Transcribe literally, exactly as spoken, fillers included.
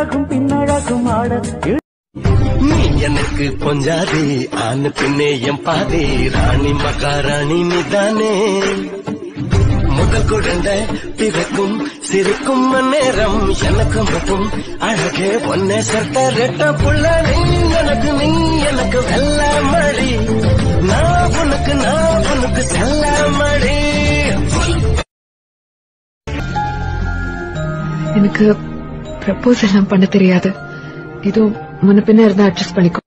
முன்னழகும் பின்னழகும் ஆட நீ எனக்கு பொஞ்சாதே ஆணு பின்னே என் பாதே ராணி மகாராணி நீதானே முதல் குழந்தை பிறக்கும் சிரிக்கும் நேரம் எனக்கு மட்டும் அழகே ஒன்னே சட்ட ரெட்ட புள்ள நீ எனக்கு நீ எனக்கு வெள்ள மழி நான் உனக்கு நான் உனக்கு செல்ல மழி. எனக்கு ப்ரப்போஸ் எல்லாம் பண்ண தெரியாது. ஏதோ முன்ன பின்ன இருந்தா அட்ஜஸ்ட் பண்ணிக்கோ.